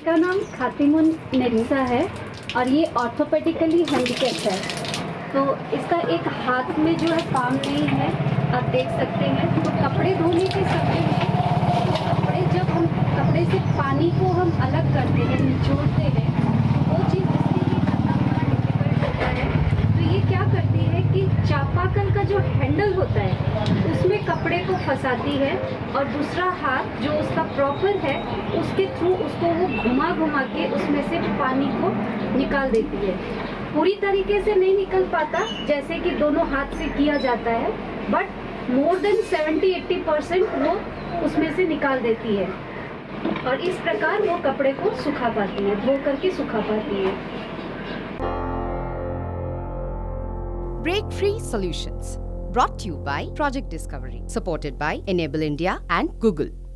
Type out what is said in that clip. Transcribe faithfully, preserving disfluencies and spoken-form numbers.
इसका नाम खातिमुन नेरिसा है और ये ऑर्थोपेडिकली हैंडीकैप है। तो इसका एक हाथ में जो है पाम नहीं है, आप देख सकते हैं। तो कपड़े धोने के समय में कपड़े जब हम कपड़े से पानी को हम अलग करते हैं, निचोड़ते हैं, तो वो चीज़ इसके लिए करना बड़ा डिफिकल्ट होता है। तो ये क्या करती है कि चापाकल का जो हैंडल होता है उसमें कपड़े को फंसाती है और दूसरा हाथ जो उसका प्रॉपर है उसके थ्रू उसको वो घुमा घुमा के उसमें से पानी को निकाल देती है। पूरी तरीके से नहीं निकल पाता जैसे कि दोनों हाथ से किया जाता है, but more than seventy eighty percent वो उसमें से निकाल देती है और इस प्रकार वो कपड़े को सुखा पाती है, धो करके सुखा पाती है। Break Free Solutions, brought to you by Project Discovery, supported by Enable India and Google.